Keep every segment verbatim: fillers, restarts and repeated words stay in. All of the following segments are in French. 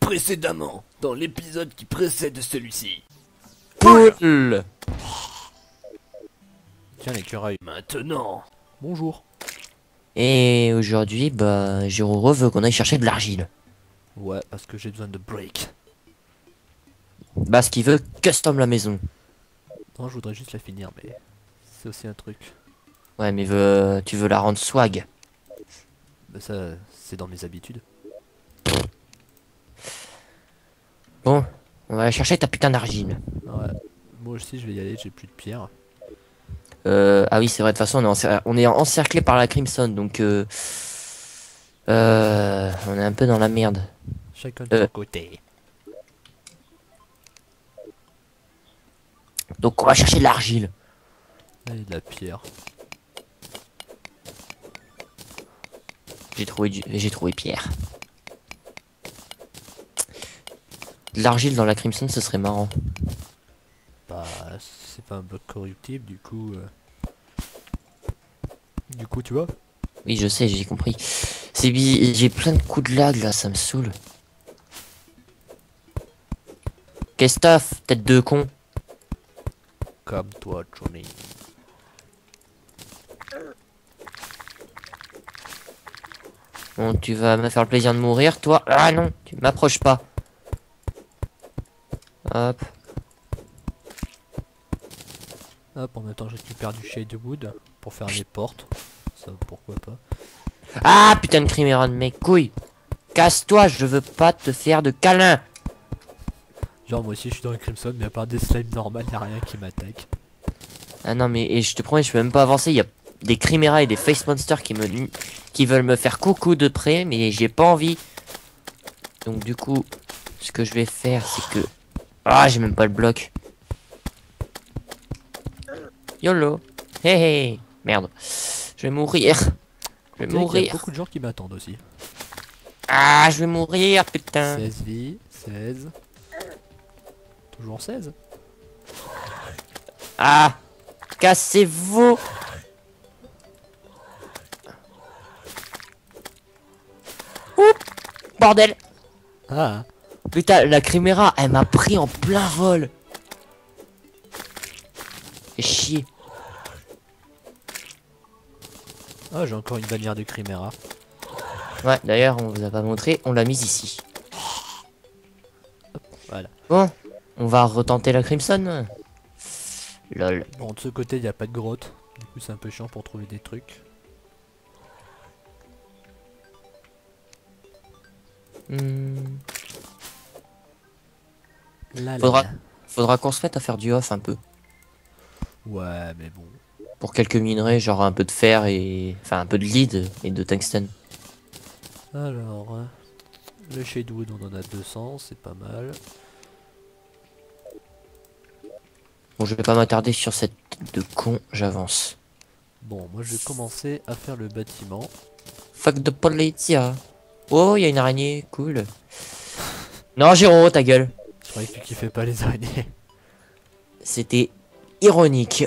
Précédemment, dans l'épisode qui précède celui-ci. Poule. Tiens l'écureuil. Maintenant. Bonjour. Et aujourd'hui, bah, Jérôme veut qu'on aille chercher de l'argile. Ouais, parce que j'ai besoin de break. Bah, ce qu'il veut, custom la maison. Non, je voudrais juste la finir, mais c'est aussi un truc. Ouais, mais veux, tu veux la rendre swag. Bah ça, c'est dans mes habitudes. Bon, on va aller chercher ta putain d'argile. Ouais. Moi aussi, je vais y aller, j'ai plus de pierre. Euh, ah oui, c'est vrai, de toute façon, on est, encer- on est encerclé par la Crimson, donc euh, euh, on est un peu dans la merde. Chacun de Euh. son côté. Donc on va chercher de l'argile. Allez, de la pierre. J'ai trouvé du... j'ai trouvé Pierre. De l'argile dans la Crimson, ce serait marrant. Bah, c'est pas un bloc corruptible, du coup... euh, Du coup, tu vois. Oui, je sais, j'ai compris. C'est bi... J'ai plein de coups de lag là, ça me saoule. Qu'est-ce que t'as, tête de con? Comme toi, Johnny. Bon, tu vas me faire le plaisir de mourir, toi. Ah non, tu m'approches pas. Hop. Hop, en même temps, je récupère du shadewood pour faire les portes. Ça, pourquoi pas. Ah putain de Chimera de mes couilles. Casse-toi, je veux pas te faire de câlin. Genre, moi aussi, je suis dans le Crimson, mais à part des slimes normales, y'a rien qui m'attaque. Ah non mais et je te promets, je peux même pas avancer. Il y a des Chimera et des Face Monsters qui me qui veulent me faire coucou de près, mais j'ai pas envie. Donc du coup, ce que je vais faire, c'est que ah j'ai même pas le bloc. YOLO. Hé hé. Merde. Je vais mourir. Je vais Tu sais qu'il y a mourir. beaucoup de gens qui m'attendent aussi. Ah, je vais mourir, putain. seize vies, seize. Toujours seize. Ah, cassez-vous. Oups, bordel. Ah, Putain, la Chimera, elle m'a pris en plein vol. Fais chier. ah j'ai encore une bannière de Chimera. Ouais, d'ailleurs, on vous a pas montré, on l'a mise ici. Voilà. Bon, on va retenter la Crimson. Lol. Bon, de ce côté, il n'y a pas de grotte. Du coup, c'est un peu chiant pour trouver des trucs. Hmm. Là, Faudra, là. faudra qu'on se mette à faire du off un peu. Ouais, mais bon. Pour quelques minerais, genre un peu de fer et... Enfin, un peu de lead et de tungstène. Alors, euh, le shadewood, on en a deux cents, c'est pas mal. Bon, je vais pas m'attarder sur cette tête de con, j'avance. Bon, moi, je vais commencer à faire le bâtiment. Fuck de politia. Oh, il y a une araignée, cool. Non, Jérôme, ta gueule. Je croyais que tu kiffais pas les araignées. C'était ironique.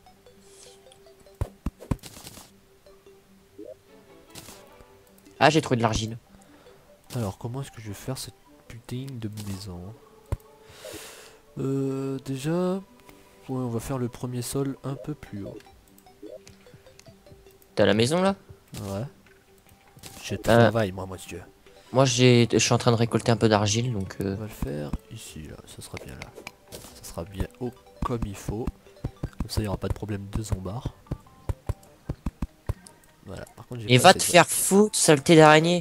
Ah, j'ai trouvé de l'argile. Alors, comment est-ce que je vais faire cette putain de maison? Euh, déjà... Ouais, on va faire le premier sol un peu plus haut. T'as la maison là? Ouais. Je travaille, moi, monsieur. Moi, j'ai, je suis en train de récolter un peu d'argile, donc. On Euh... va le faire ici, là. Ça sera bien là. Ça sera bien haut comme il faut. Comme ça, il n'y aura pas de problème de zombard. Voilà. Par contre, j'ai Et pas va assez te de- faire foutre, saleté d'araignée.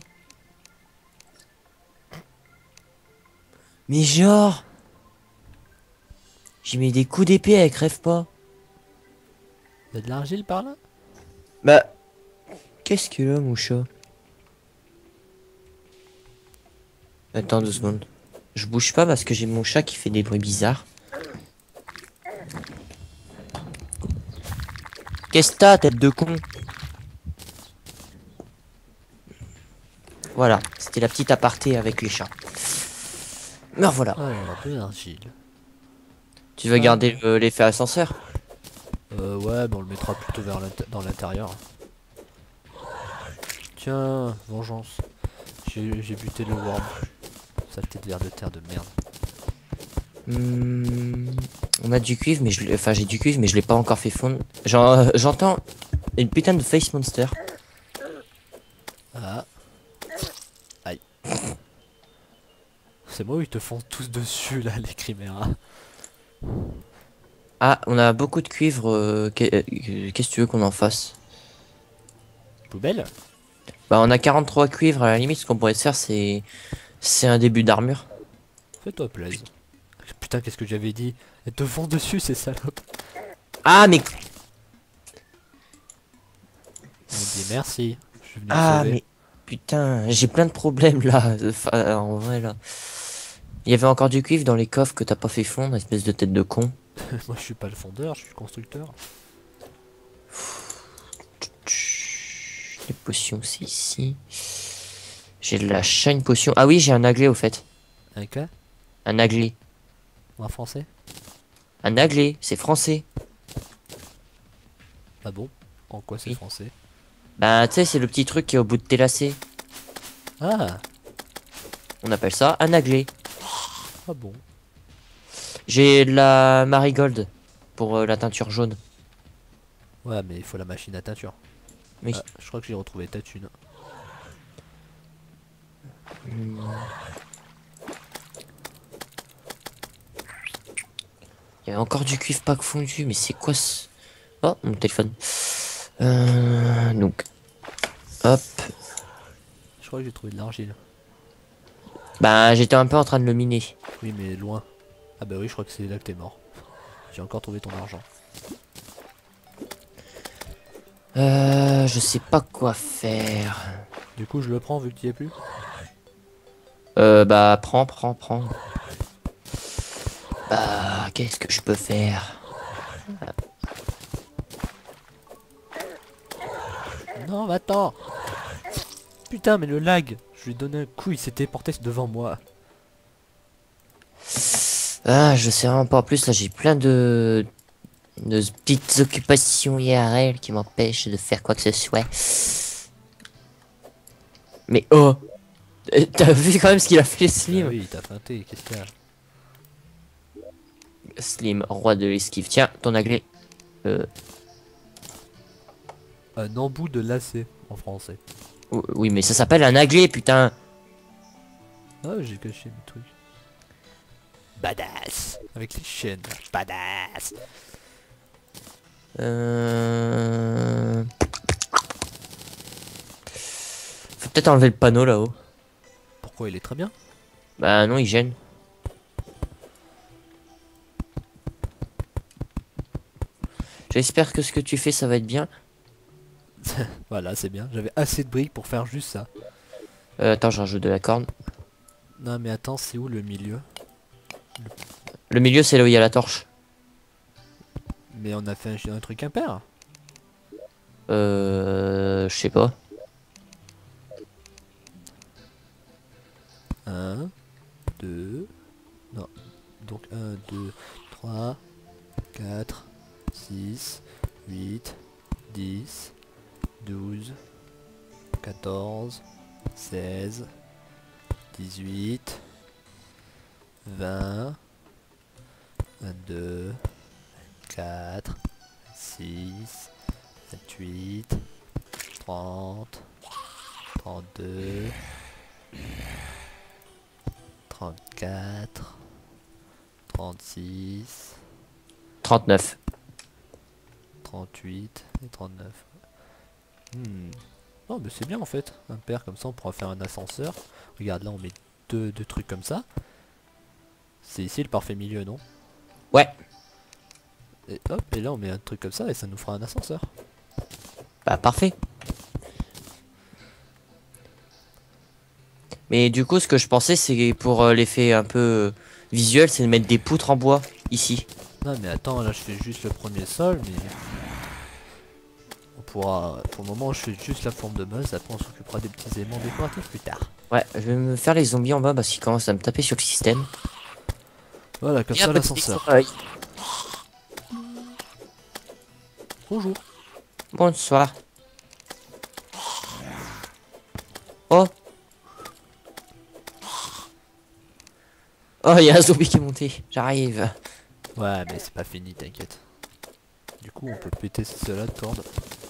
Mais genre. J'y mets des coups d'épée, elle crève pas. Il y a de l'argile par là? Bah. Qu'est-ce que là, mon chat? Attends deux secondes. Je bouge pas parce que j'ai mon chat qui fait des bruits bizarres. Qu'est-ce que t'as, tête de con? Voilà, c'était la petite aparté avec les chats. Mais voilà. Alors, de l'argile. Tu veux garder euh, l'effet ascenseur? Euh, ouais, mais on le mettra plutôt vers l'inté- dans l'intérieur. Tiens, vengeance. J'ai j'ai buté le worm. Saleté de verre de terre de merde. Hmm, on a du cuivre, mais je l'ai- enfin j'ai du cuivre, mais je l'ai pas encore fait fondre. J'en- euh, J'entends une putain de face monster. Ah. Aïe. C'est moi où ils te font tous dessus là, les chiméras. Ah, on a beaucoup de cuivre. euh, qu'est- euh, Qu'est-ce que tu veux qu'on en fasse? Poubelle. Bah, on a quarante-trois cuivres. À la limite, ce qu'on pourrait se faire, c'est c'est un début d'armure. Fais-toi plaisir. Putain, qu'est-ce que j'avais dit? Elles te font dessus, ces salopes. Ah, mais On dit merci. Je suis venu te ah, sauver. mais putain, j'ai plein de problèmes là. Enfin, en vrai là. Il y avait encore du cuivre dans les coffres que t'as pas fait fondre, espèce de tête de con. Moi, je suis pas le fondeur, je suis le constructeur. Les potions, c'est ici. J'ai de la shine potion. Ah oui, j'ai un aglé au fait. Un quoi? Un aglé. En français? Un aglé, c'est français. Ah bon? En quoi c'est Oui. français? Bah, tu sais, c'est le petit truc qui est au bout de tes lacets. Ah! On appelle ça un aglé. Ah bon? J'ai de la marigold pour euh, la teinture jaune. Ouais, mais il faut la machine à teinture. Oui. Ah, je crois que j'ai retrouvé ta thune. Il y a encore du cuivre pas fondu, mais c'est quoi ce... Oh, mon téléphone. Euh, donc, hop. Je crois que j'ai trouvé de l'argile. Bah, j'étais un peu en train de le miner. Oui, mais loin. Ah bah oui, je crois que c'est là que t'es mort. J'ai encore trouvé ton argent. Euh, je sais pas quoi faire. Du coup, je le prends vu que tu y es plus. Euh, bah, prends, prends, prends. Bah, qu'est-ce que je peux faire? Non, va-t'en! Putain, mais le lag! Je lui ai donné un coup, il s'était porté devant moi. Ah, je sais vraiment pas. En plus, là, j'ai plein de... de petites occupations I R L qui m'empêchent de faire quoi que ce soit. Mais oh! Euh, T'as vu quand même ce qu'il a fait, Ah Slim? oui, il t'a feinté, qu'est-ce qu'il y a? Slim, roi de l'esquive. Tiens, ton aglé. Euh, Un embout de lacet en français. o- oui, mais ça s'appelle un aglé, putain. Ah, j'ai caché mes trucs. Badass! Avec les chaînes. Badass! Euh... Faut peut-être enlever le panneau là-haut. Pourquoi il est très bien? Bah non, il gêne. J'espère que ce que tu fais, ça va être bien. Voilà, c'est bien. J'avais assez de briques pour faire juste ça. Euh, attends, je rajoute de la corne. Non, mais attends, c'est où le milieu? Le milieu, c'est là où il y a la torche. Mais on a fait un, un truc impair. Euh... Je sais pas. un, deux, non, donc un, deux, trois, quatre, six, huit, dix, douze, quatorze, seize, dix-huit, vingt, vingt-deux, vingt-quatre, vingt-six, vingt-huit, trente, trente-deux, trente-quatre, trente-six, trente-neuf. trente-huit et trente-neuf. Hmm. Oh, mais c'est bien en fait. Un paire comme ça, on pourra faire un ascenseur. Regarde, là, on met deux, deux trucs comme ça. C'est ici le parfait milieu, non? Ouais. Et hop, et là, on met un truc comme ça et ça nous fera un ascenseur. Bah parfait. Mais du coup, ce que je pensais, c'est pour euh, l'effet un peu euh, visuel, c'est de mettre des poutres en bois ici. Non, mais attends, là, je fais juste le premier sol, mais... On pourra... Pour le moment, je fais juste la forme de base. Après, on s'occupera des petits éléments décoratifs plus tard. Ouais, je vais me faire les zombies en bas parce qu'ils commencent à me taper sur le système. Voilà, comme Et un ça, petit l'ascenseur. travail. Bonjour. Bonsoir. Oh. Oh, il y a un zombie qui est monté. J'arrive. Ouais, mais c'est pas fini, t'inquiète. Du coup, on peut péter cela de corde.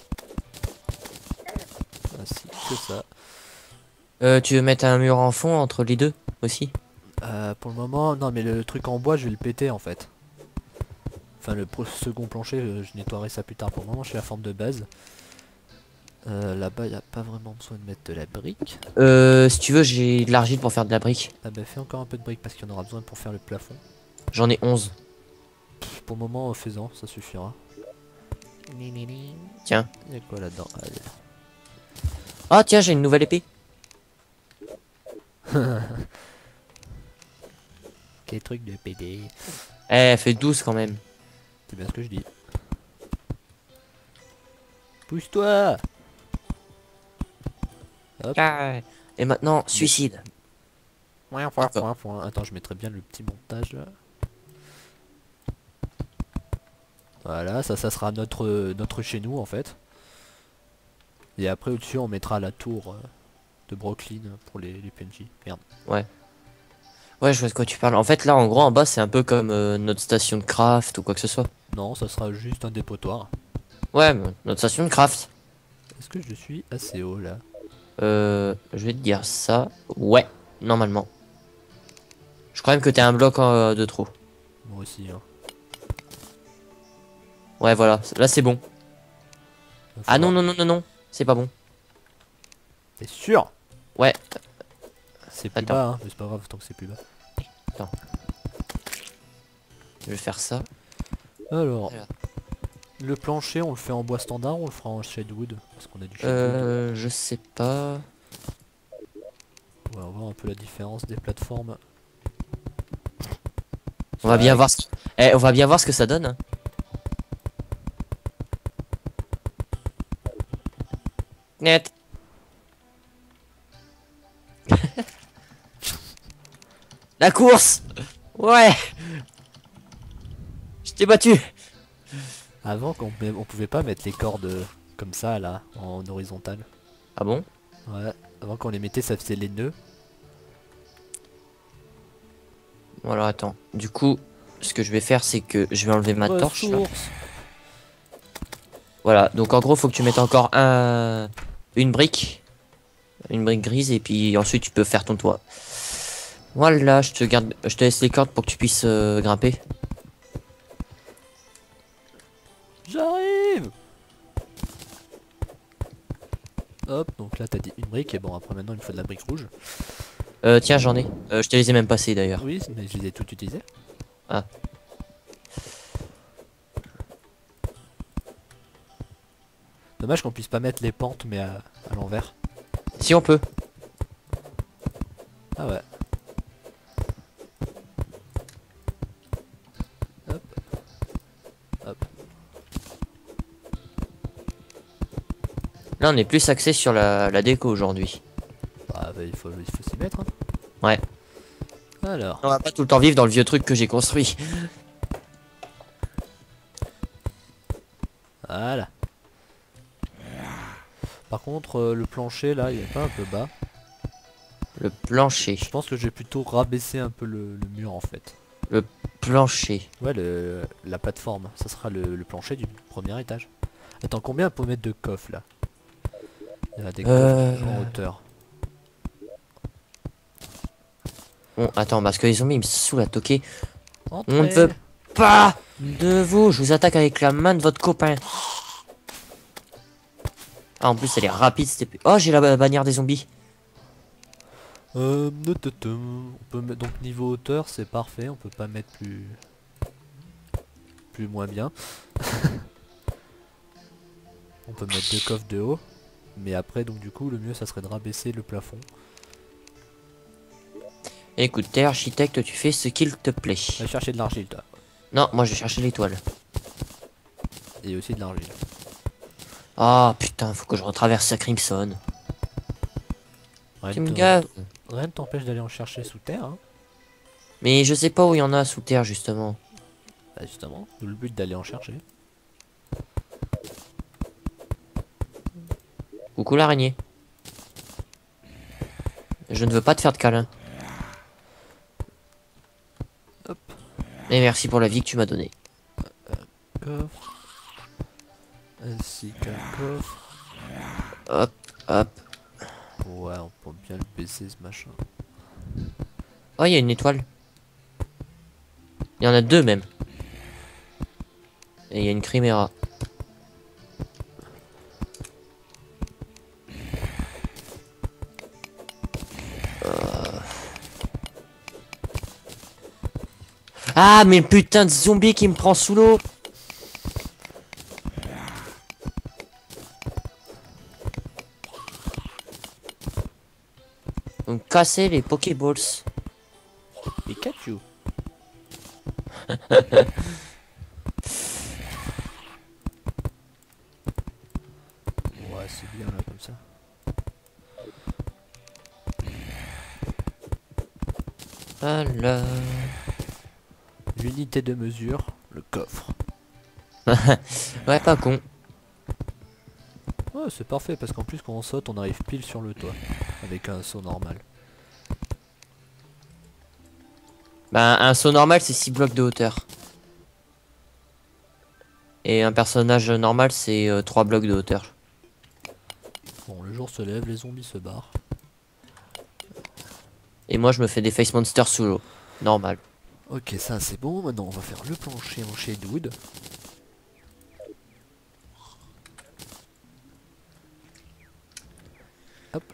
Ainsi que ça. Euh, tu veux mettre un mur en fond entre les deux aussi? Euh, pour le moment, non, mais le truc en bois, je vais le péter en fait. Enfin, le pro- second plancher, euh, je nettoierai ça plus tard. Pour le moment, je suis à la forme de base. Euh, Là-bas, il n'y a pas vraiment besoin de mettre de la brique. Euh, si tu veux, j'ai de l'argile pour faire de la brique. Ah bah, fais encore un peu de brique parce qu'il y en aura besoin pour faire le plafond. J'en ai onze. Pff, pour le moment, euh, fais-en, ça suffira. Tiens. Il y a quoi là-dedans? Allez. Ah, tiens, j'ai une nouvelle épée. Quel truc de P D. Eh, elle fait douze quand même. C'est bien ce que je dis. Pousse-toi! Hop. Ah, et maintenant, suicide. Point, point, point, point. Attends, je mettrai bien le petit montage là. Voilà, ça, ça sera notre, notre chez nous en fait. Et après au-dessus, on mettra la tour euh, de Brooklyn pour les, les P N J. Merde. Ouais. Ouais, je vois de quoi tu parles. En fait, là, en gros, en bas, c'est un peu comme euh, notre station de craft ou quoi que ce soit. Non, ça sera juste un dépotoir. Ouais, mais notre station de craft. Est-ce que je suis assez haut là? Euh, je vais te dire ça. Ouais, normalement. Je crois même que t'es un bloc euh, de trop. Moi aussi. Hein. Ouais, voilà. Là, c'est bon. Va Ah non, falloir- non, non, non, non. C'est pas bon. T'es sûr? Ouais. C'est plus Attends. bas, hein, mais c'est pas grave tant que c'est plus bas. Je vais faire ça. Alors, Voilà. le plancher, on le fait en bois standard ou on le fera en shadewood? Parce qu'on a du shadewood. Euh, je sais pas. On va voir un peu la différence des plateformes. On va bien voir ce... Eh, on va bien voir ce que ça donne. Hein. Net. La course. Ouais. Je t'ai battu. Avant, qu'on met- on pouvait pas mettre les cordes euh, comme ça là, en horizontal. Ah bon? Ouais, avant qu'on les mettait, ça faisait les nœuds. Bon alors attends. Du coup, ce que je vais faire, c'est que je vais enlever ma torche. Là. Ressources. Voilà. Donc en gros, faut que tu mettes encore un, une brique, une brique grise, et puis ensuite tu peux faire ton toit. Voilà. Je te garde, je te laisse les cordes pour que tu puisses euh, grimper. J'arrive. Hop, donc là t'as dit une brique, et bon après maintenant il me faut de la brique rouge. Euh, tiens, j'en ai. Euh, je te les ai même passés d'ailleurs. Oui, mais je les ai toutes utilisées. Ah. Dommage qu'on puisse pas mettre les pentes mais à, à l'envers. Si on peut. Ah ouais. Hop. Hop. Là, on est plus axé sur la, la déco aujourd'hui. Bah, bah, il faut, il faut s'y mettre. Hein. Ouais. Alors. On va pas tout le temps vivre dans le vieux truc que j'ai construit. Voilà. Par contre, euh, le plancher là, il est pas un peu bas. Le plancher. Je pense que je vais plutôt rabaisser un peu le, le mur en fait. Plancher. Ouais, le, la plateforme, ça sera le, le plancher du premier étage. Attends, combien on peut mettre de coffres là? Il y a des Euh... coffres en hauteur. Bon, attends, parce que les zombies ils me saoulent à toquer. Entrez. On ne veut pas de vous. Je vous attaque avec la main de votre copain. Ah, en plus, elle est rapide. Cette épée. Oh, j'ai la ba- bannière des zombies. Euh, on peut mettre donc niveau hauteur, c'est parfait. On peut pas mettre plus plus moins bien. On peut mettre deux coffres de haut, mais après donc du coup le mieux ça serait de rabaisser le plafond. Écoute, t'es architecte, tu fais ce qu'il te plaît. Va chercher de l'argile toi, Non, moi je vais chercher l'étoile. et aussi de l'argile. Ah putain, faut que je retraverse sa Crimson. Rien Tu ne me te- gaves. rien ne t'empêche d'aller en chercher sous terre. Hein. Mais je sais pas où il y en a sous terre justement. Bah justement, d'où le but d'aller en chercher. Coucou l'araignée. Je ne veux pas te faire de câlin. Et merci pour la vie que tu m'as donnée. Coffre. Ainsi qu'un coffre. Hop, hop. Ouais, on peut bien le baisser ce machin. Oh, il y a une étoile. Il y en a deux même. Et il y a une chiméra. Euh. Ah, mais le putain de zombie qui me prend sous l'eau. Donc casser les Pokéballs. Pikachu. Ouais, c'est bien là comme ça. Voilà. L'unité de mesure, le coffre. Ouais, pas con. Ouais, c'est parfait parce qu'en plus quand on saute, on arrive pile sur le toit avec un saut normal. Bah, un saut normal, c'est six blocs de hauteur. Et un personnage normal, c'est euh, trois blocs de hauteur. Bon, le jour se lève, les zombies se barrent. Et moi, je me fais des face monsters sous l'eau. Normal. Ok, ça c'est bon. Maintenant, on va faire le plancher en shadewood. Hop.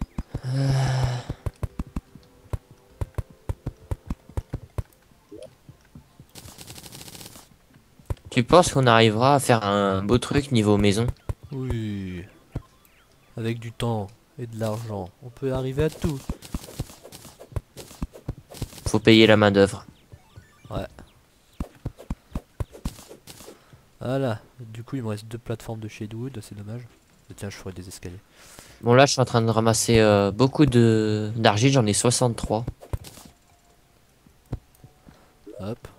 Tu penses qu'on arrivera à faire un beau truc niveau maison? Oui. Avec du temps et de l'argent, on peut arriver à tout. Faut payer la main d'œuvre. Ouais. Voilà. Du coup, il me reste deux plateformes de shadewood, c'est dommage. Mais tiens, je ferai des escaliers. Bon, là, je suis en train de ramasser euh, beaucoup de d'argile. J'en ai soixante-trois. Hop.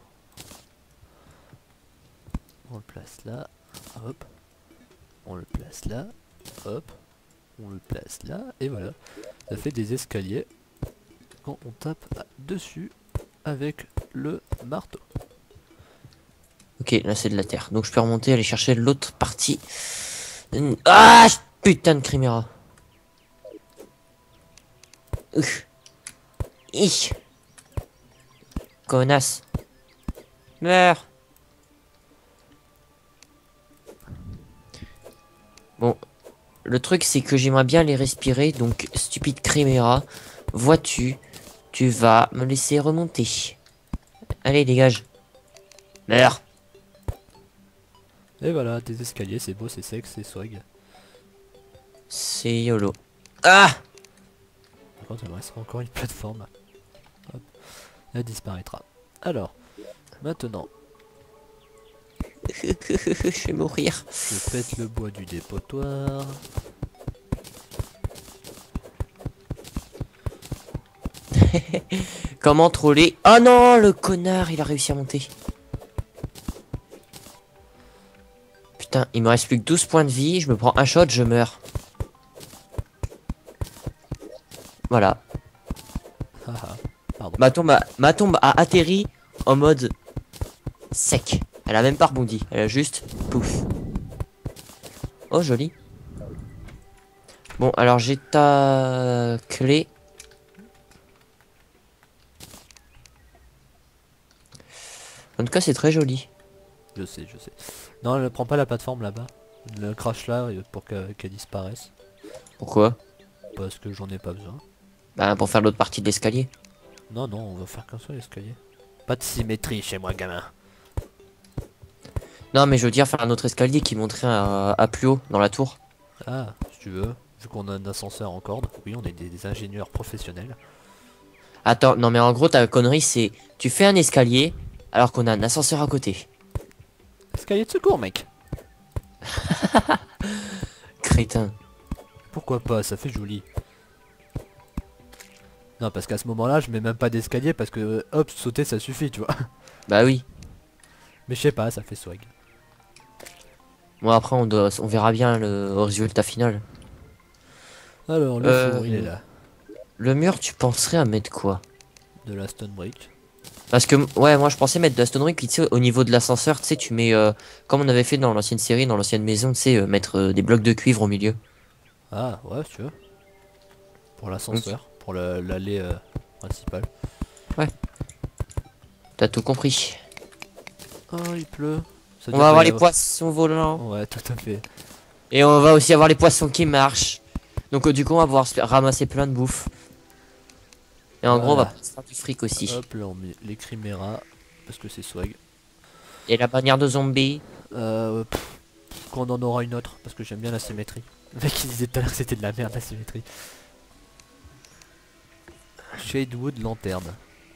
On le place là. Hop. On le place là. Hop. On le place là. Et voilà. Ça fait des escaliers quand on tape dessus avec le marteau. Ok, là, c'est de la terre. Donc, je peux remonter, aller chercher l'autre partie. Ah, putain de chiméra. Ouf. Ih. Connasse. Meurs. Bon, le truc c'est que j'aimerais bien les respirer, donc stupide chiméra, vois-tu, tu vas me laisser remonter. Allez, dégage. Meurs. Et voilà, des escaliers, c'est beau, c'est sexe, c'est swag. C'est YOLO. Ah. Par contre, il me restera encore une plateforme. Hop. Elle disparaîtra. Alors, maintenant, Je vais mourir. je pète le bois du dépotoir. Comment troller? Oh non, le connard, il a réussi à monter. Putain, il me reste plus que douze points de vie. Je me prends un shot, je meurs. Voilà. Haha, pardon. Ma tombe, a, ma tombe a atterri en mode sec. Elle a même pas rebondi. Elle a juste pouf. Oh, joli. Bon, alors j'ai ta clé. En tout cas, c'est très joli. Je sais, je sais. Non, ne prends pas la plateforme là-bas. Le crash là euh, pour que- qu'elle disparaisse. Pourquoi? Parce que j'en ai pas besoin. Bah, pour faire l'autre partie de l'escalier. Non, non, on va faire qu'un seul escalier. Pas de symétrie chez moi, gamin. Non, mais je veux dire faire un autre escalier qui montrait à, à plus haut dans la tour. Ah, si tu veux. Vu qu'on a un ascenseur en corde. Oui, on est des, des ingénieurs professionnels. Attends, non, mais en gros, ta connerie, c'est tu fais un escalier alors qu'on a un ascenseur à côté. Escalier de secours, mec. Crétin. Pourquoi pas, ça fait joli. Non, parce qu'à ce moment-là, je mets même pas d'escalier parce que hop, sauter ça suffit, tu vois. Bah oui. Mais je sais pas, ça fait swag. Bon, après, on, doit, on verra bien le résultat final. Alors, le Euh, four, il est là. Le mur, tu penserais à mettre quoi? De la stone brick. Parce que, ouais, moi je pensais mettre de la stonerie, puis tu sais, au niveau de l'ascenseur, tu sais, tu mets, euh, comme on avait fait dans l'ancienne série, dans l'ancienne maison, tu sais, euh, mettre euh, des blocs de cuivre au milieu. Ah, ouais, si tu veux. Pour Ok. l'ascenseur, pour le- l'allée euh, principale. T'as tout compris. Oh, il pleut. Ça veut On dire va qu'il avoir va y les poissons volants. Ouais, tout à fait. Et on va aussi avoir les poissons qui marchent. Donc, euh, du coup, on va pouvoir se faire ramasser plein de bouffe. Et en gros, on va Voilà. pouvoir se faire du fric aussi. Hop, là on met les chiméras. Parce que c'est swag. Et la bannière de zombies. Euh, pff, quand on en aura une autre. Parce que j'aime bien la symétrie. Le mec il disait tout à l'heure que c'était de la merde la symétrie. Shadewood lanterne.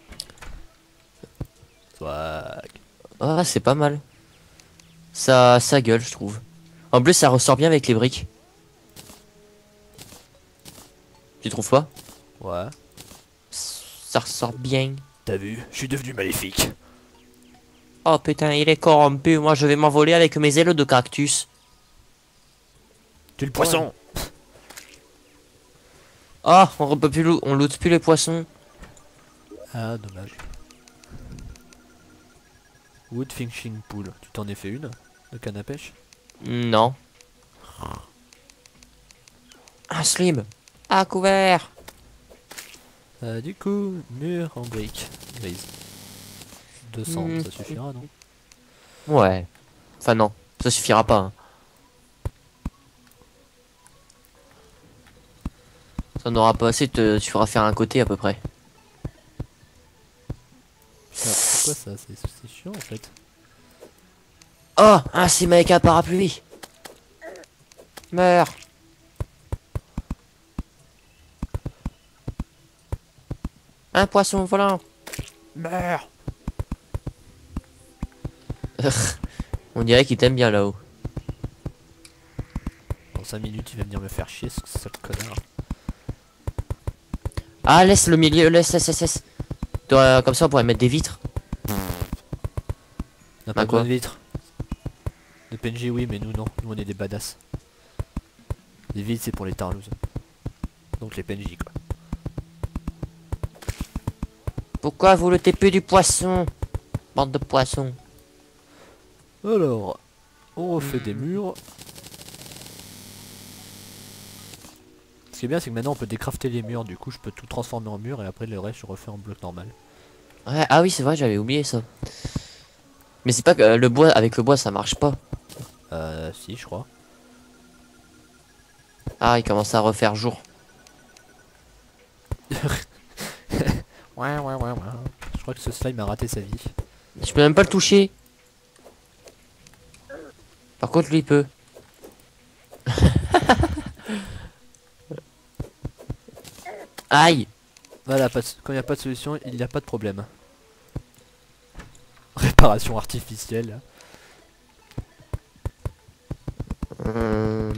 Swag. Ah, c'est pas mal. Ça, ça gueule, je trouve. En plus, ça ressort bien avec les briques. Tu trouves pas? Ouais. Ça ressort bien. T'as vu, je suis devenu maléfique. Oh putain, il est corrompu. Moi, je vais m'envoler avec mes ailes de cactus. Tu le poisson. Oh, on peut plus loo- on loot plus les poissons. Ah, dommage. Wood fishing pool. Tu t'en es fait une de canne à pêche? Non. Un slim. À couvert. Euh, du coup, mur en briques grises. deux cents, Hmm. ça suffira, non? Ouais. Enfin non, ça suffira pas. Hein. Ça n'aura pas assez, te... tu feras faire un côté à peu près. Ah, c'est quoi ça? C'est c'est chiant en fait. Oh, un sim avec un parapluie. Meurs. Un poisson volant. Meurs. On dirait qu'il t'aime bien là-haut. Dans cinq minutes, il va venir me faire chier, ce sale connard. Ah, laisse le milieu, laisse, laisse, laisse. laisse. T'aurais- Comme ça, on pourrait mettre des vitres. On n'a Bah pas quoi besoin de vitres. De P N J, oui, mais nous non. Nous on est des badass. Les vitres, c'est pour les tarlouses. Donc les P N J, quoi. Pourquoi vous le plus du poisson? Bande de poissons. Alors, on refait des murs. Ce qui est bien, c'est que maintenant on peut décrafter les murs. Du coup, je peux tout transformer en mur et après le reste, je refais en bloc normal. Ouais, ah oui, c'est vrai, j'avais oublié ça. Mais c'est pas que euh, le bois, avec le bois, ça marche pas. Euh, si, je crois. Ah, il commence à refaire jour. Ouais, ouais, ouais, ouais. Je crois que ce slime a raté sa vie. Je peux même pas le toucher. Par contre, lui, il peut. Aïe. Voilà, pas de- quand il n'y a pas de solution, il n'y a pas de problème. Réparation artificielle. Hum.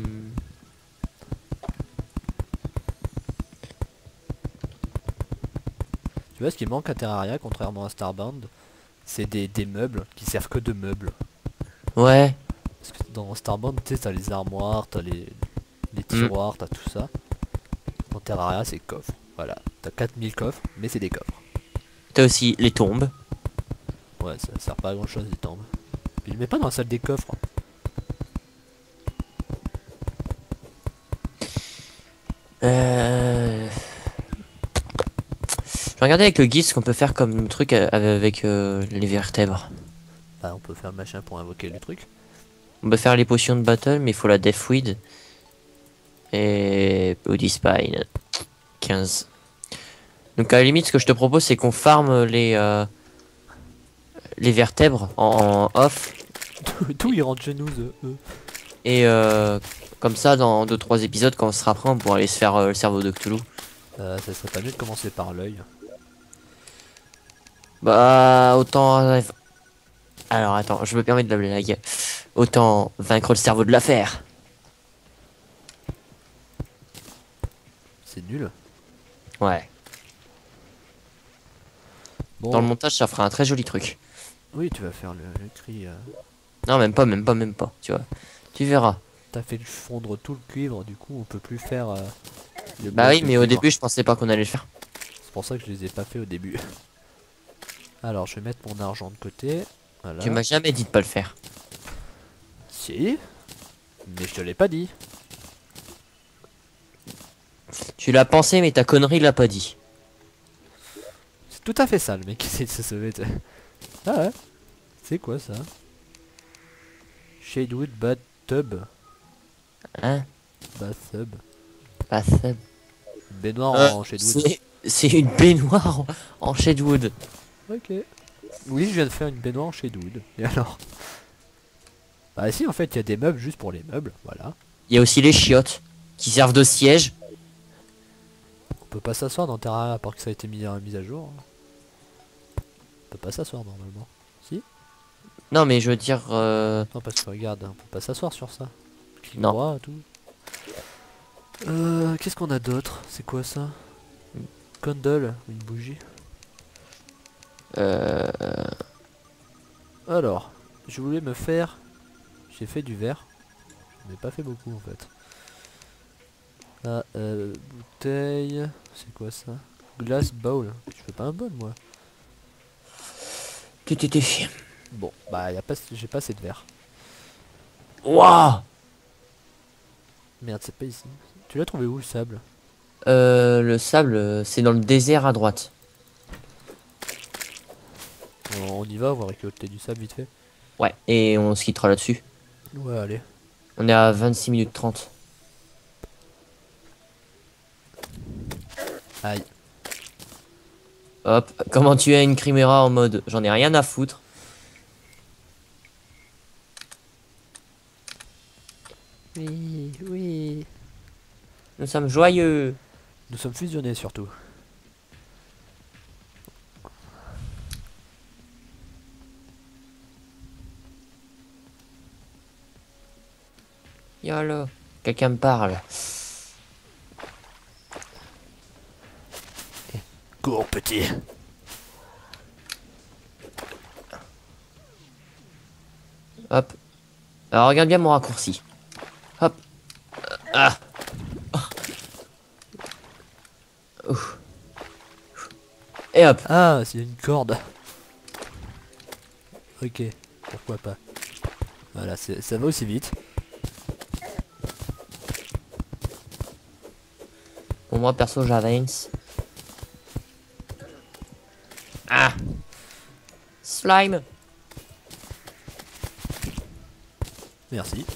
Tu vois, ce qui manque à Terraria, contrairement à Starbound, c'est des, des meubles qui servent que de meubles. Ouais. Parce que dans Starbound, tu sais, t'as les armoires, t'as les, les tiroirs, t'as tout ça. Dans Terraria, c'est coffre. Voilà, t'as quatre mille coffres, mais c'est des coffres. T'as aussi les tombes. Ouais, ça sert pas à grand chose, les tombes. Puis je mets pas dans la salle des coffres. Euh... Je vais regarder avec le guide ce qu'on peut faire comme truc euh, avec euh, les vertèbres. Bah, on peut faire le machin pour invoquer le truc. On peut faire les potions de battle, mais il faut la Deathweed. Et Body Spine. quinze. Donc à la limite, ce que je te propose, c'est qu'on farme les euh, les vertèbres en, en off. Tout, ils rentrent chez nous, eux. eux. Et euh, comme ça, dans deux trois épisodes, quand on sera prêt, on pourra aller se faire euh, le cerveau de Cthulhu. Euh, ça serait pas mieux de commencer par l'œil. Bah, autant... euh, Alors attends, je me permets de la blague. Autant vaincre le cerveau de l'affaire. C'est nul. Ouais. Bon, Dans le montage, ça fera un très joli truc. oui, tu vas faire le, le cri. euh, Non, même pas, même pas, même pas, tu vois. Tu verras. T'as fait fondre tout le cuivre, du coup, on peut plus faire. euh, le Bah bloc oui, de mais au cuivre. début, je pensais pas qu'on allait le faire. C'est pour ça que je les ai pas fait au début. Alors, je vais mettre mon argent de côté. Voilà. Tu m'as jamais dit de pas le faire. Si. Mais je te l'ai pas dit. Tu l'as pensé, mais ta connerie l'a pas dit. C'est tout à fait ça, le mec qui essaie de se sauver. t'sais. Ah ouais. C'est quoi ça? Shadewood Bathtub. Hein? Bathtub. Pas ça. Une baignoire Euh, en Shadewood. c'est- C'est une baignoire en, en Shadewood. Ok. Oui, je viens de faire une baignoire en Shadewood. Et alors? Bah si, en fait, il y a des meubles juste pour les meubles. Voilà. Il y a aussi les chiottes qui servent de siège. On peut pas s'asseoir dans Terraria à part que ça a été mis, euh, mis à jour. On peut pas s'asseoir normalement. Si? Non, mais je veux dire. euh, Non, parce que regarde, on peut pas s'asseoir sur ça. Clic Non. droit, tout. Euh, qu'est-ce qu'on a d'autre? C'est quoi ça? Candle, une bougie. Euh... Alors, je voulais me faire... J'ai fait du verre. Je n'ai pas fait beaucoup en fait. Ah, euh, bouteille... C'est quoi ça? Glass bowl. Je fais pas un bol moi. Tu t'étais fait. Bon, bah y a pas, j'ai pas assez de verre. Waouh. Merde, c'est pas ici. Tu l'as trouvé où le sable? Euh, le sable, euh, c'est dans le désert à droite. On on y va, on va récolter du sable vite fait. Ouais, et on se quittera là-dessus. Ouais, allez. On est à vingt-six minutes trente. Aïe. Hop, comment tu as une Chimera en mode j'en ai rien à foutre. Oui, oui. Nous sommes joyeux. Nous sommes fusionnés surtout. Yolo, quelqu'un me parle. Cours petit. Hop. Alors regarde bien mon raccourci. Hop. Euh, Ah. Ouf. Et hop. Ah, c'est une corde. Ok, pourquoi pas. Voilà, c'est- ça va aussi vite. Pour moi perso j'avance. Ah. Slime. Merci.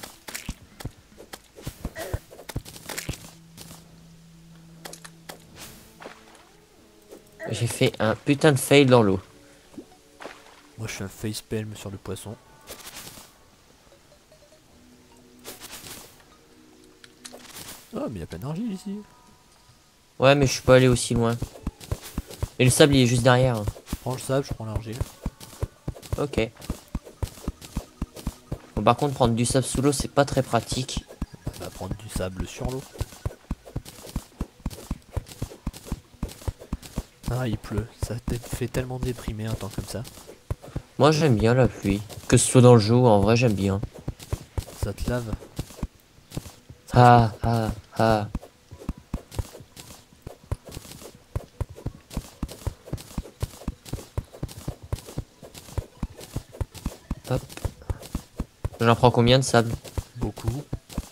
J'ai fait un putain de fail dans l'eau. Moi je fais un facepalm sur le poisson. Oh mais il y a plein d'argile ici. Ouais mais je suis pas allé aussi loin. Et le sable il est juste derrière. Je prends le sable, je prends l'argile. Ok. Bon par contre prendre du sable sous l'eau c'est pas très pratique. On va prendre du sable sur l'eau. Ah il pleut, ça te fait tellement déprimer un temps comme ça. Moi j'aime bien la pluie. Que ce soit dans le jeu ou en vrai j'aime bien. Ça te lave. Ah ah ah. Hop. J'en prends combien de sable? Beaucoup.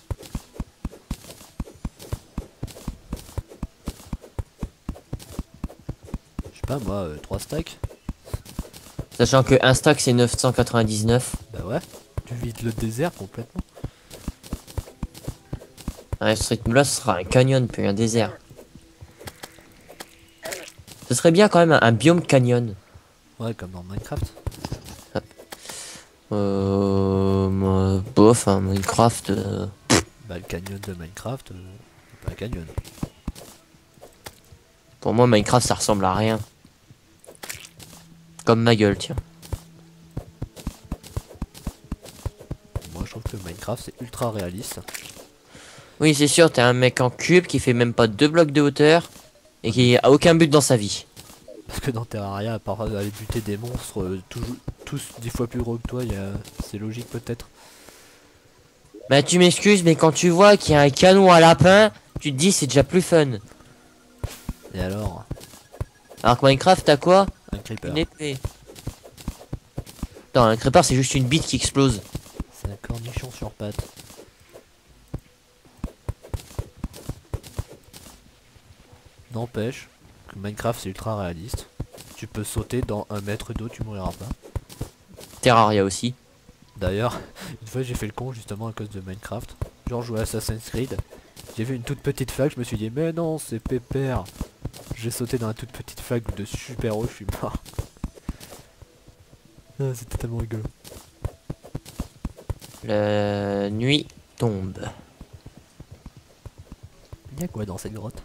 Je sais pas moi, euh, trois stacks. Sachant que un stack c'est neuf cent quatre-vingt-dix-neuf. Bah ouais, tu vides le désert complètement. Ouais, ce rythme-là, ce sera un canyon, puis un désert. Ce serait bien quand même un, un biome canyon. Ouais, comme dans Minecraft. Euh... moi, bof, hein, Minecraft... euh, Bah le canyon de Minecraft, euh, c'est pas un canyon. Pour moi, Minecraft, ça ressemble à rien. Comme ma gueule, tiens. Moi je trouve que Minecraft c'est ultra réaliste. Oui, c'est sûr, t'es un mec en cube qui fait même pas deux blocs de hauteur et qui a aucun but dans sa vie. Parce que dans Terraria, à part aller buter des monstres euh, toujours- tous dix fois plus gros que toi, il y a... c'est logique peut-être. Bah, tu m'excuses, mais quand tu vois qu'il y a un canon à lapin, tu te dis c'est déjà plus fun. Et alors, Alors que Minecraft, t'as quoi? un creeper. Une épée. Non, un creeper c'est juste une bite qui explose. C'est un cornichon sur pattes. N'empêche que Minecraft c'est ultra réaliste. Tu peux sauter dans un mètre d'eau, tu mouriras pas. Terraria aussi. D'ailleurs, une fois j'ai fait le con justement à cause de Minecraft. Genre je jouais à Assassin's Creed. J'ai vu une toute petite flaque, je me suis dit mais non c'est pépère. J'ai sauté dans la toute petite flaque de super haut, je suis mort. Ah, c'était tellement rigolo. La nuit tombe. Il y a quoi dans cette grotte?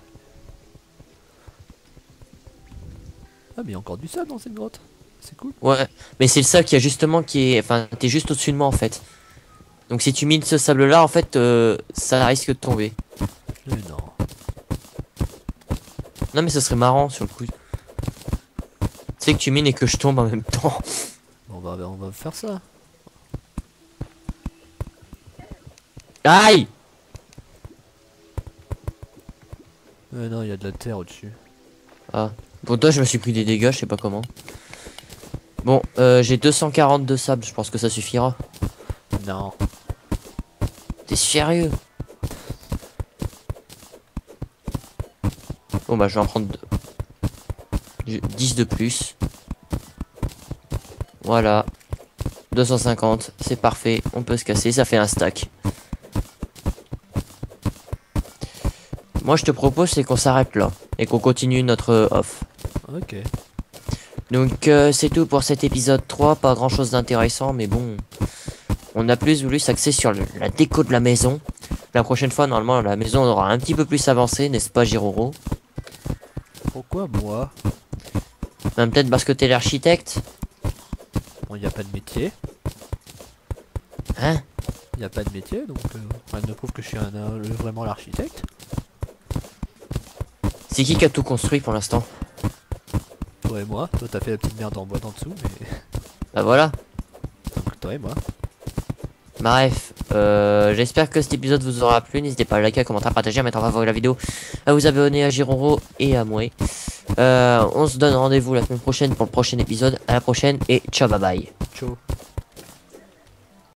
Ah mais il y a encore du sable dans cette grotte. C'est cool. Ouais, mais c'est le sable qui a justement qui est... Enfin, t'es juste au-dessus de moi en fait. Donc si tu mines ce sable là, en fait, euh, ça risque de tomber. Mais non. Non mais ce serait marrant sur le coup. Tu sais que tu mines et que je tombe en même temps. On va, on va faire ça. Aïe! Mais non, il y a de la terre au-dessus. Ah, pour toi je me suis pris des dégâts, je sais pas comment. Bon, euh, j'ai deux cent quarante de sable, je pense que ça suffira. Non. T'es sérieux? Bon bah je vais en prendre deux. dix de plus. Voilà. deux cent cinquante, c'est parfait, on peut se casser, ça fait un stack. Moi je te propose c'est qu'on s'arrête là et qu'on continue notre off. Ok. Donc euh, c'est tout pour cet épisode trois, pas grand chose d'intéressant mais bon, on a plus voulu s'axer sur le, la déco de la maison. La prochaine fois normalement la maison aura un petit peu plus avancé, n'est-ce pas Giroro? Pourquoi moi? Ben, peut-être parce que t'es l'architecte. Bon, il n'y a pas de métier. Hein? Il n'y a pas de métier, donc euh, rien ne prouve que je suis un, un- vraiment l'architecte. C'est qui qui a tout construit pour l'instant? Toi et moi. Toi, t'as fait la petite merde en bois d'en dessous, mais Bah voilà. donc toi et moi. Bref, euh, j'espère que cet épisode vous aura plu. N'hésitez pas à liker, à commenter, à partager, à mettre en favori la vidéo, à vous abonner à Giroro et à moi. Euh, on se donne rendez-vous la semaine prochaine pour le prochain épisode. À la prochaine et ciao bye bye. Ciao.